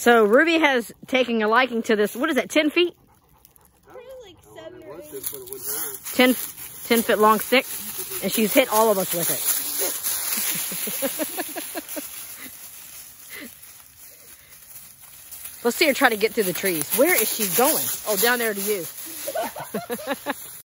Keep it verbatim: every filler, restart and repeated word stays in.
So Ruby has taken a liking to this. What is that, ten feet? Like seven or eight. ten, ten foot long stick. And she's hit all of us with it. Let's see her try to get through the trees. Where is she going? Oh, down there to you.